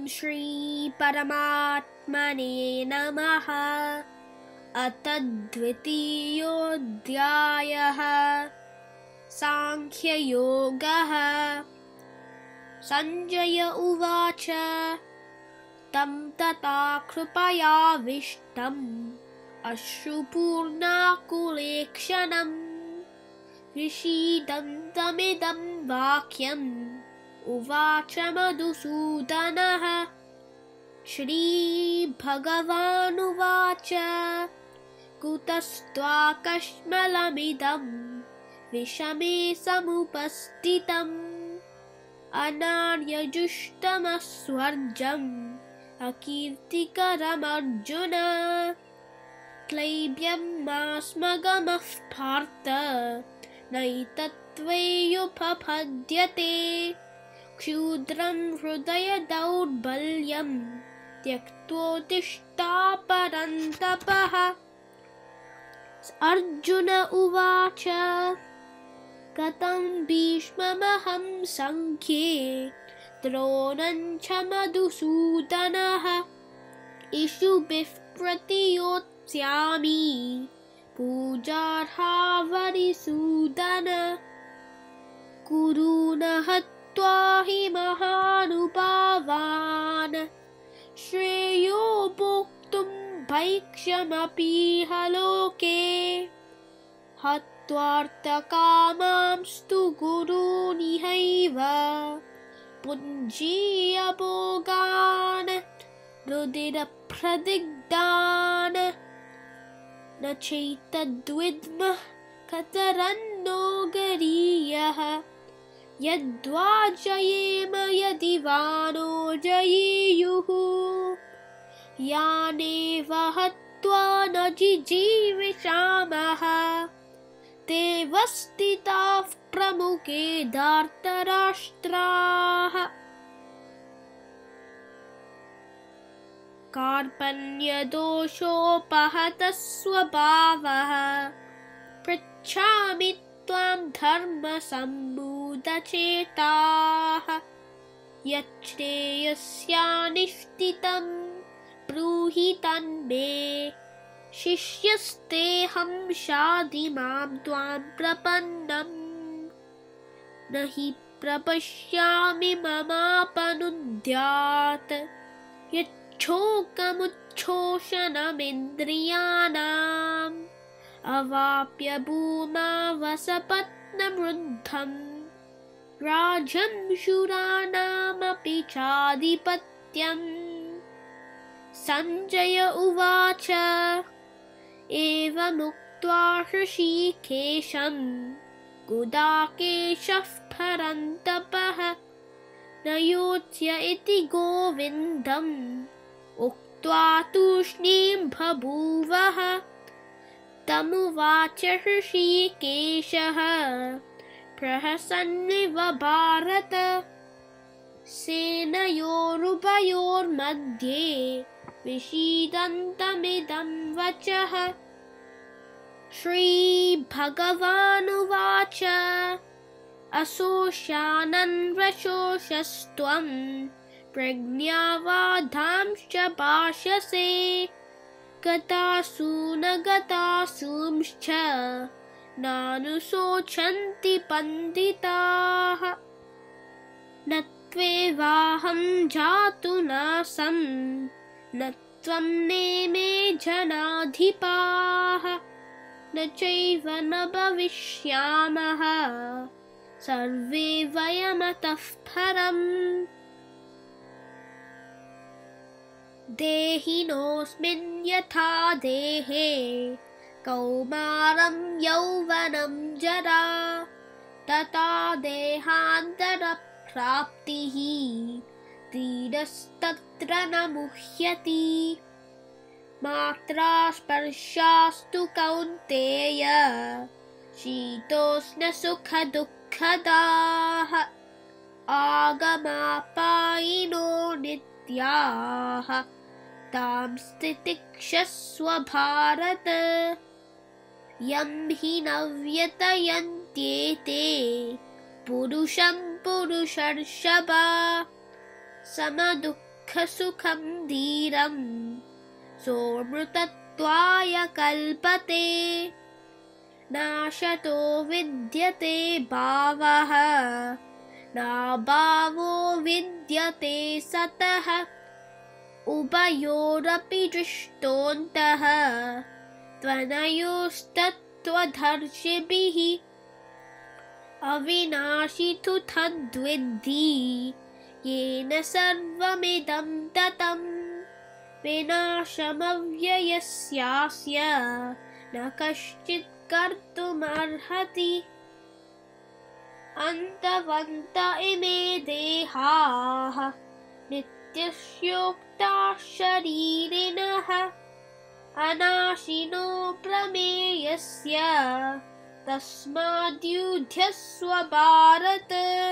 श्री परमात्मने नमः। अथ द्वितीयोऽध्यायः सांख्ययोगः। संजय उवाच तं तथा कृपयाविष्टम् अश्रुपूर्णाकुलेक्षणम् विषीदन्तमिदं वाक्यम् उवाच मधुसूदनः। श्रीभगवानुवाच कुतस्त्वाकश्मलमिदं विषमे समुपस्थितम् अनार्यजुष्टमस्वर्जम् अकीर्तिकरमर्जुन। क्लैब्यं मास्मगमः पार्थ नैतत्त्वेयुपपद्यते। क्षुद्रं हृदय दौर्बल्यं त्यक्त्वोत्तिष्ठ परन्तपः। अर्जुन उवाच कथं भीष्ममहं सङ्ख्ये द्रोणं च मधुसूदनः। इषुभिः प्रतियोत्स्यामि पूजार्हा वरिसूदन। कुरु न हत्वा हि महानुभावान् श्रेयो भोक्तुं भैक्ष्यमपीह लोके। हत्वार्थकामांस्तु गुरूनिहैव पुञ्जीय भोगान् रुधिरप्रदिग्धान्। न चैतद्विद्मः कतरन्नो गरीयः यद्वा जयेम यदि वा नो जयेयुः। यानेव हत्वा न जिजीविषामः ते वस्थिताः प्रमुखे धार्तराष्ट्राः। कार्पण्यदोषोपहतः स्वभावः पृच्छामि त्वां धर्मसम्मूढचेताः। यच्छ्रेयस्यानिष्ठितं ब्रूहि तन्मे शिष्यस्तेऽहं शाधि मां त्वां प्रपन्नम्। न हि प्रपश्यामि ममापनुद्यात् यच्छोकमुच्छोषणमिन्द्रियाणाम्। अवाप्य भूमा वसपत्नवृद्धम् राजं शूराणामपि चाधिपत्यम्। सञ्जय उवाच एवमुक्त्वा ऋषिकेशं गुडाकेशः परन्तपः न योत्स्य इति गोविन्दम् उक्त्वा तूष्णीं बभूवः। तमुवाच ऋषिकेशः प्रहसन्निव भारत। सेनयोरुभयोर्मध्ये विषीदन्तमिदं वचः। श्रीभगवानुवाच अशोष्यानन्वशोषस्त्वं प्रज्ञावादांश्च भाषसे। गतासु न गतासूंश्च नानुशोचन्ति पण्डिताः। न त्वेवाहं जातु नासं न त्वं नेमे जनाधिपाः। न चैव न भविष्यामः सर्वे वयमतः परम्। देहिनोऽस्मिन् यथा देहे कौमारं यौवनं जरा तथा देहान्तरप्राप्तिः धीरस्तत्र न मुह्यति। मात्रा स्पर्शास्तु कौन्तेय शीतोष्णसुखदुःखदाः आगमापायिनो नित्याः तां स्थितिक्षस्व भारत। यं हि न व्यतयन्त्येते पुरुषं पुरुषर्षभ समदुःखसुखक्षेमं दुःखसुखं धीरं सोऽमृतत्वाय कल्पते नाशतो विद्यते भावः नाभावो विद्यते सतः उभयोरपि दृष्टोऽन्तः त्वनयोस्तत्त्वदर्शिभिः अविनाशी तु तद्विद्धि येन सर्वमिदं ततं विनाशमव्ययस्यास्य न कश्चित् कर्तुमर्हति अन्तवन्त इमे देहाः नित्यस्योक्ता शरीरिणः अनाशिनो प्रमेयस्य तस्माद्युध्यस्व भारत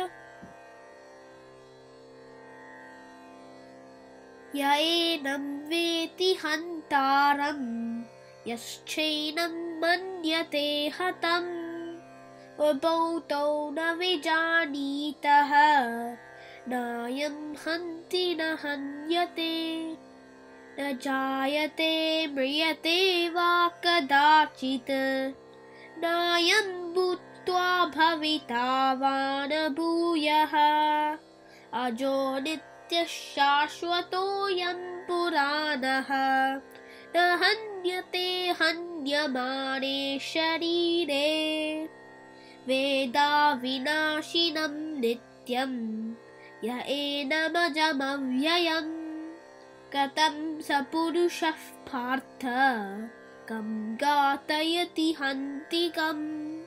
य एनं वेति हन्तारं यश्चैनं मन्यते हतम् उभौ तौ न विजानीतः नायं हन्ति न हन्यते न जायते म्रियते वा कदाचित् नायं भूत्वा भविता वा न भूयः अजो नित्यः शाश्वतोऽयं पुराणः न हन्यते हन्यमाने शरीरे वेदा विनाशिनं नित्यं य एनमजमव्ययम् कथं स पुरुषः पार्थ कं घातयति हन्तिकम्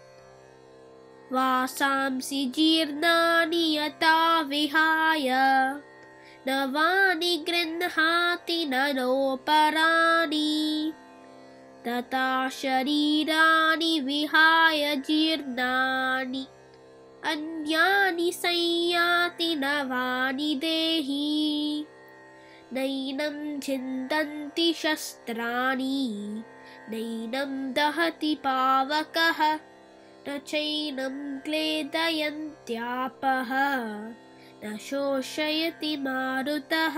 वासांसि जीर्णानि यथा विहाय नवानि गृह्णाति नरोपराणि तथा शरीराणि विहाय जीर्णानि अन्यानि संयाति नवानि देहि नैनं छिन्दन्ति शस्त्राणि नैनं दहति पावकः न चैनं क्लेदयन्त्यापः न शोषयति मारुतः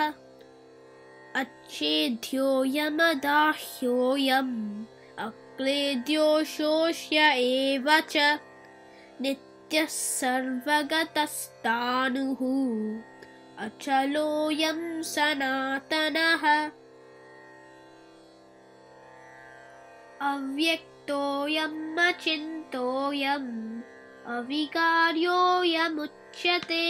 अच्छेद्योऽयमदाह्योऽयम् अक्लेद्यो शोष्य एव च नित्यः सर्वगतस्तानुः अचलोऽयं सनातनः अव्यक्तोऽयम् अचिन्त्योऽयम् अविकार्योऽयमुच्यते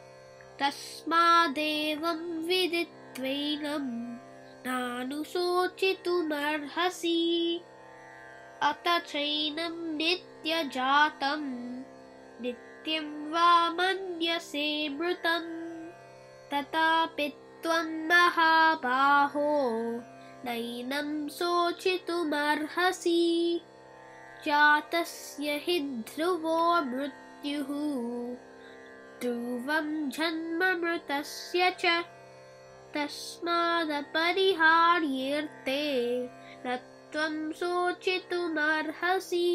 तस्मादेवं विदित्वैनं नानुशोचितुमर्हसि अथ चैनं नित्यजातं नित्यं वा मन्यसे मृतम् तथापि त्वं महाबाहो नैनं शोचितुमर्हसि जातस्य हि ध्रुवो मृत्युः ध्रुवं जन्म मृतस्य च तस्मादपरिहार्येऽर्थे न त्वं शोचितुमर्हसि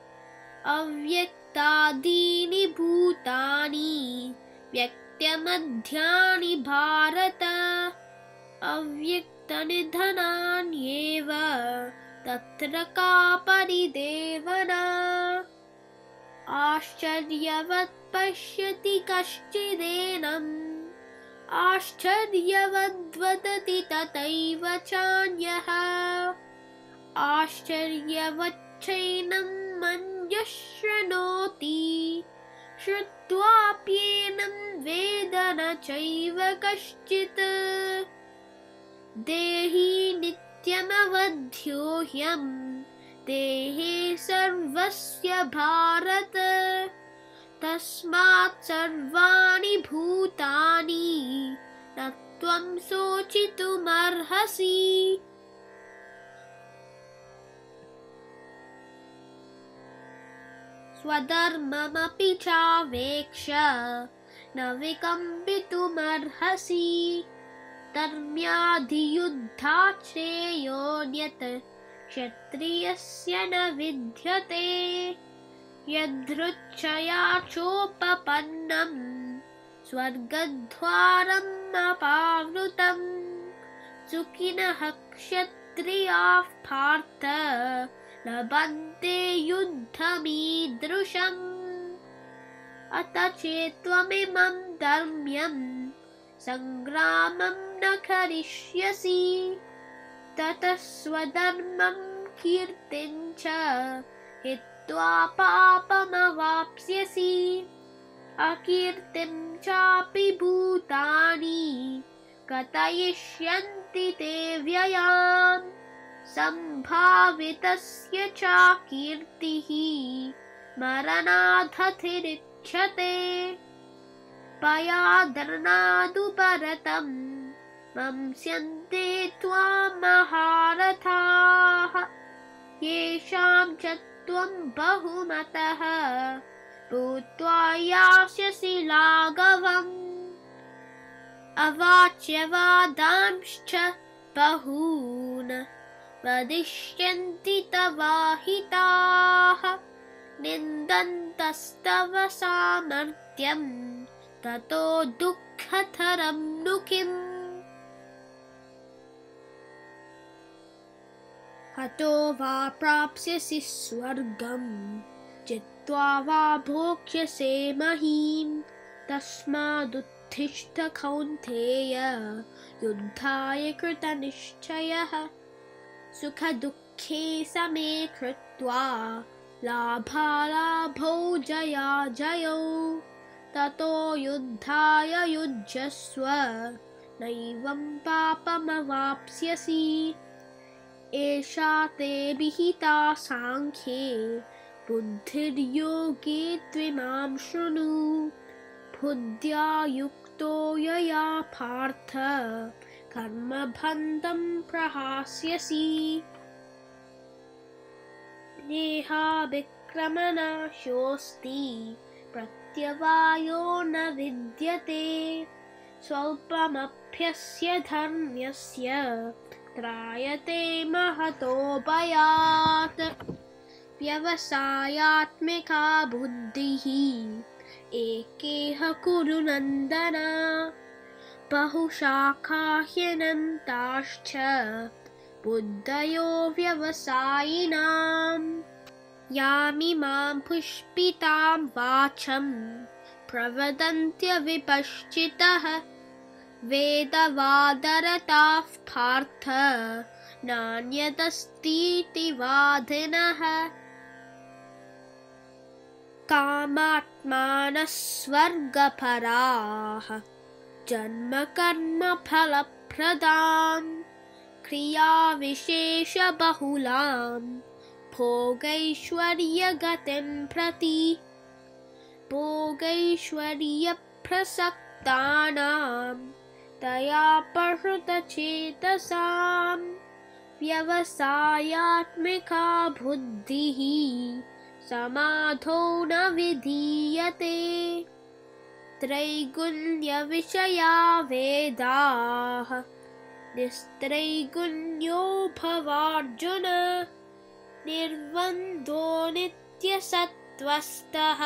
अव्यक्तादीनि भूतानि व्यक्त्यमध्यानि भारत अव्यक्तनिधनान्येव तत्र का परिदेवना आश्चर्यवत् पश्यति कश्चिदेनम् आश्चर्यवद्वदति तथैव चान्यः आश्चर्यवच्चैनं मन्यः शृणोति श्रुत्वाप्येनं वेद न चैव कश्चित् देहि नित्यमवध्योऽयं देहे सर्वस्य भारत तस्मात् सर्वाणि भूतानि न त्वं शोचितुमर्हसि स्वधर्ममपि चावेक्ष्य न विकम्पितुमर्हसि धर्म्याधियुद्धात् श्रेयोऽन्यत् क्षत्रियस्य न विद्यते यदृच्छया चोपपन्नं स्वर्गद्वारम् अपावृतम् सुखिनः क्षत्रियाः पार्थ लभन्ते युद्धमीदृशम् अत चेत्त्वमिमं धर्म्यं संग्रामं न करिष्यसि ततः स्वधर्मं कीर्तिं च हित्वा पापमवाप्स्यसि अकीर्तिं चापि भूतानि कथयिष्यन्ति ते व्ययाम् सम्भावितस्य च कीर्तिः मरणादतिरिच्यते पयादर्नादुपरतं मंस्यन्ते त्वां महारथाः येषां च त्वं बहुमतः भूत्वा यास्यसि लाघवम् अवाच्यवादांश्च बहून् वदिष्यन्ति तवाहिताः निन्दन्तस्तव सामर्थ्यं ततो दुःखतरं नु किम् हतो वा प्राप्स्यसि स्वर्गं जित्वा वा भोक्ष्यसे महीम् तस्मादुत्थिष्ठ कौन्तेय युद्धाय कृतनिश्चयः सुखदुःखे समे कृत्वा लाभालाभौ जयाजयौ ततो युद्धाय युज्यस्व नैवं पापमवाप्स्यसि एषा ते विहिता साङ्ख्ये बुद्धिर्योगे त्विमां शृणु बुद्ध्या युक्तो यया पार्थ कर्मबन्धं प्रहास्यसि नेहाभिक्रमनाशोऽस्ति प्रत्यवायो न विद्यते स्वल्पमप्यस्य धर्म्यस्य त्रायते महतो भयात् व्यवसायात्मिका बुद्धिः एकेह कुरु नन्दन बहुशाखा ह्यनन्ताश्च बुद्धयो व्यवसायिनाम् यामिमां पुष्पितां वाचं प्रवदन्त्यविपश्चितः वेदवादरताः पार्थ नान्यदस्तीति वादिनः कामात्मानः स्वर्गपराः जन्मकर्मफलप्रदां क्रियाविशेषबहुलां भोगैश्वर्यगतिं प्रति भोगैश्वर्यप्रसक्तानां तया प्रहृतचेतसां व्यवसायात्मिका बुद्धिः समाधौ न विधीयते त्रैगुण्यविषया वेदाः निस्त्रैगुण्यो भवार्जुन निर्द्वन्द्वो नित्यसत्त्वस्थः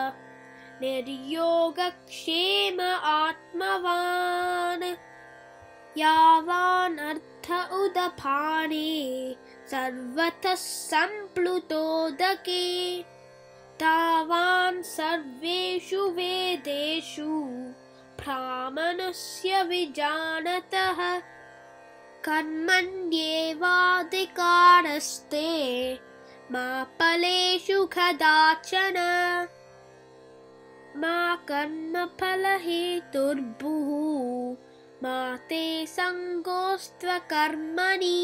निर्योगक्षेम आत्मवान् यावान् अर्थ उदपाने सर्वतः सम्प्लुतोदके तावान् सर्वेषु वेदेषु ब्राह्मणस्य विजानतः कर्मण्येवाधिकारस्ते मा फलेषु कदाचन मा कर्मफलहेतुर्भुः मा ते सङ्गोऽस्त्वकर्मणि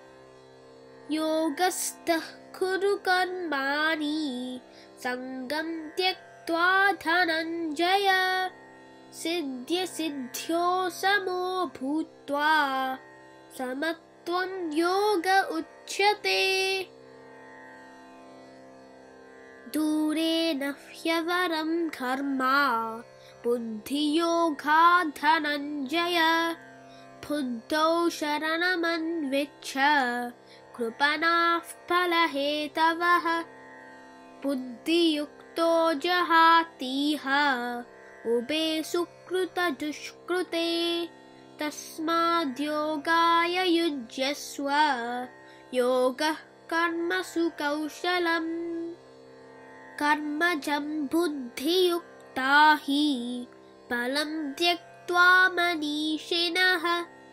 योगस्थः कुरु कर्माणि सङ्गं त्यक्त्वा धनञ्जय सिद्ध्यसिद्ध्यो समो भूत्वा समत्वं योग उच्यते दूरेण ह्यवरं कर्म बुद्धियोगात् धनञ्जय बुद्धौ शरणमन्विच्छ कृपणाः फलहेतवः बुद्धियुक्तो जहातीह उभे सुकृतदुष्कृते तस्माद्योगाय युज्यस्व योगः कर्मसु कौशलम् कर्मजं बुद्धियुक्ता हि फलं त्यक्त्वा मनीषिणः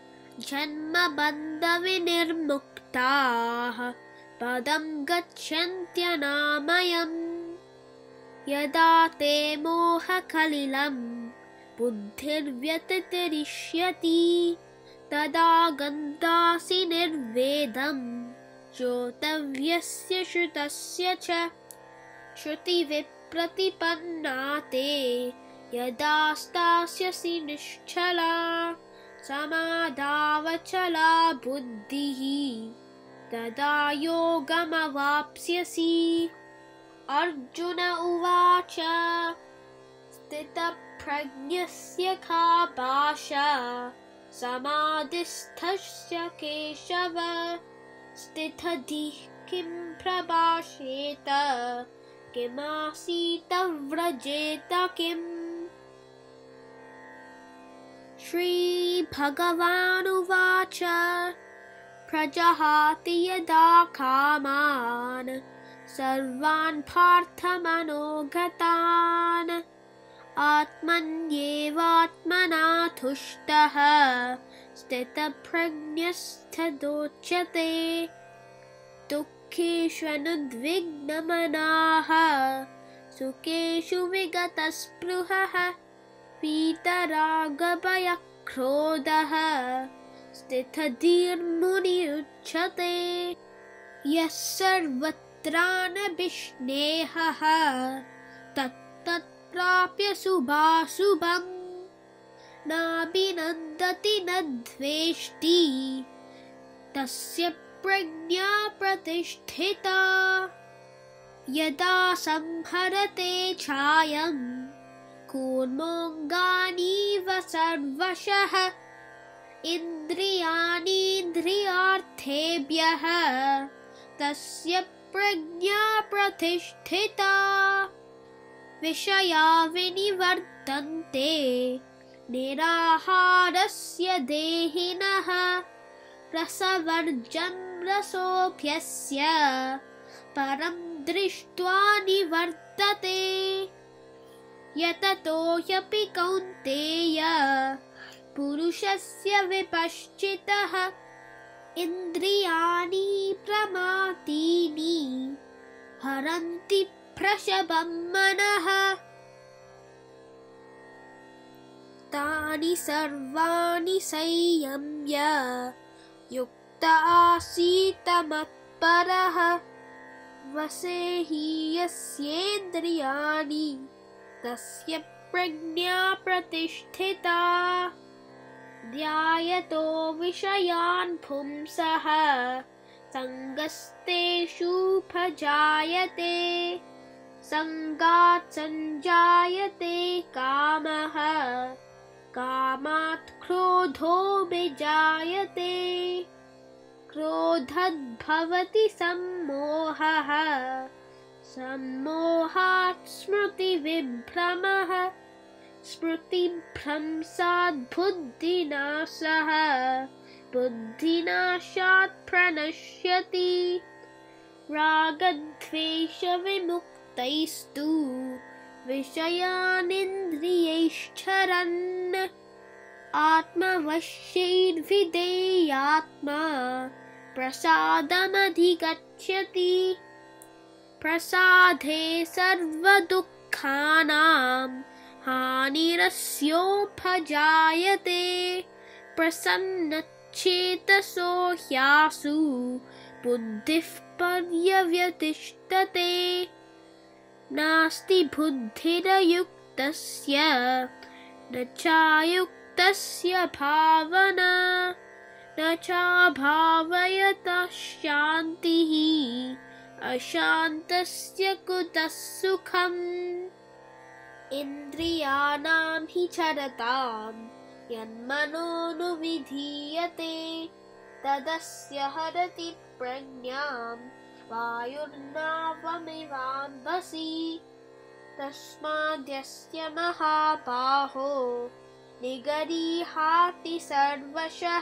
जन्मबन्धविनिर्मुक्ताः पदं गच्छन्त्यनामयम् यदा ते मोहकलिलं बुद्धिर्व्यतितरिष्यति तदा गन्तासि निर्वेदं श्रोतव्यस्य श्रुतस्य च श्रुतिविप्रतिपन्ना ते यदा स्थास्यसि निश्चला समाधावचला बुद्धिः तदा योगमवाप्स्यसि अर्जुन उवाच स्थितप्रज्ञस्य का भाषा समाधिस्थस्य केशव स्थितधिः किं प्रभाषेत किमासीत व्रजेत किम् श्रीभगवानुवाच प्रजहाति यदा कामान् सर्वान् पार्थमनोगतान् आत्मन्येवात्मना तुष्टः स्थितप्रज्ञस्तदोच्यते दुःखेष्वनुद्विग्नमनाः सुखेषु विगतस्पृहः वीतरागभयक्रोधः स्थितधीर्मुनिरुच्यते यः सर्वत्रानभिस्नेहः तत्तत्प्राप्य शुभाशुभम् नाभिनन्दति न द्वेष्टि तस्य प्रज्ञा प्रतिष्ठिता यदा संहरते छायम् कूर्मोऽङ्गानीव सर्वशः इन्द्रियाणीन्द्रियार्थेभ्यः तस्य प्रज्ञा प्रतिष्ठिता विषया विनिवर्तन्ते निराहारस्य देहिनः रसवर्जं रसोऽभ्यस्य परं दृष्ट्वा निवर्तते यततो ह्यपि कौन्तेय पुरुषस्य विपश्चितः इन्द्रियाणि प्रमादीनि हरन्ति प्रशवं मनः तानि सर्वाणि संयम्य युक्त आसीत मत्परः वसे हि यस्येन्द्रियाणि तस्य प्रज्ञा प्रतिष्ठिता ध्यायतो विषयान् पुंसः सङ्गस्तेषूपजायते सङ्गात् सञ्जायते कामः कामात् क्रोधोऽभिजायते क्रोधाद्भवति सम्मोहः सम्मोहात् स्मृतिविभ्रमः स्मृतिभ्रंशात् बुद्धिनाशः बुद्धिनाशात् प्रणश्यति रागद्वेषविमुक्तैस्तु विषयानिन्द्रियैश्चरन् आत्मवश्यैर्विधेयात्मा प्रसादमधिगच्छति प्रसादे सर्वदुःखानां हानिरस्योपजायते प्रसन्नचेतसो ह्यासु बुद्धिः पर्यव्यतिष्ठते नास्ति बुद्धिरयुक्तस्य न चायुक्तस्य भावना न चाभावयतः शान्तिः अशान्तस्य कुतः सुखम् इन्द्रियाणां हि चरतां यन्मनोनुविधीयते तदस्य हरति प्रज्ञां वायुर्नावमिवाम्भसि तस्माद्यस्य महाबाहो निगरीहाति सर्वशः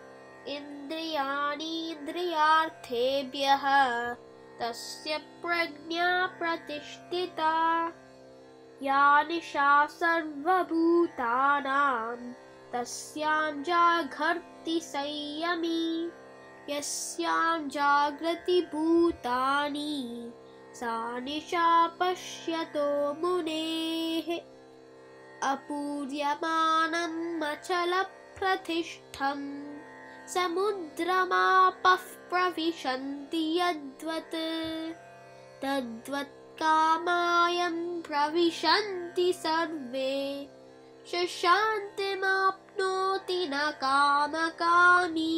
इन्द्रियाणीन्द्रियार्थेभ्यः तस्य प्रज्ञा प्रतिष्ठिता या निशा सर्वभूतानां तस्यां जागर्ति संयमी यस्यां जागृति भूतानि सा निशा पश्यतो मुनेः अपूर्यमानम् अचलप्रतिष्ठं समुद्रमापः प्रविशन्ति यद्वत् तद्वत् कामायं प्रविशन्ति सर्वे शान्तिमाप्नोति न कामकामी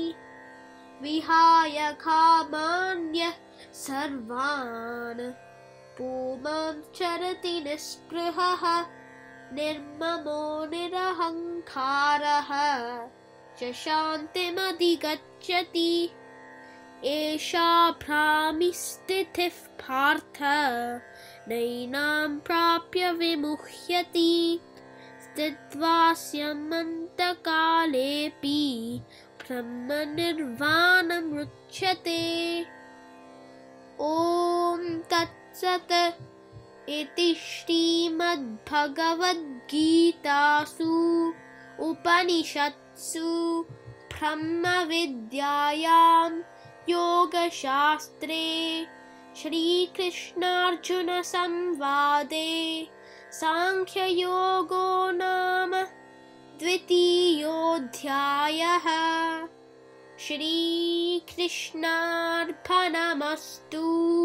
विहाय कामान्यः सर्वान् पुमां चरति निःस्पृहः निर्ममो निरहङ्कारः च शान्तिमधिगच्छति एषा भ्रामिस्थितिः पार्थ नैनां प्राप्य विमुह्यति स्थित्वास्यमन्तकालेऽपि ब्रह्मनिर्वाणमुच्यते ॐ तत्सत् इति श्रीमद्भगवद्गीतासु उपनिषत्सु ब्रह्मविद्यायां योगशास्त्रे श्रीकृष्णार्जुनसंवादे सांख्ययोगो नाम द्वितीयोऽध्यायः श्रीकृष्णार्पणमस्तु।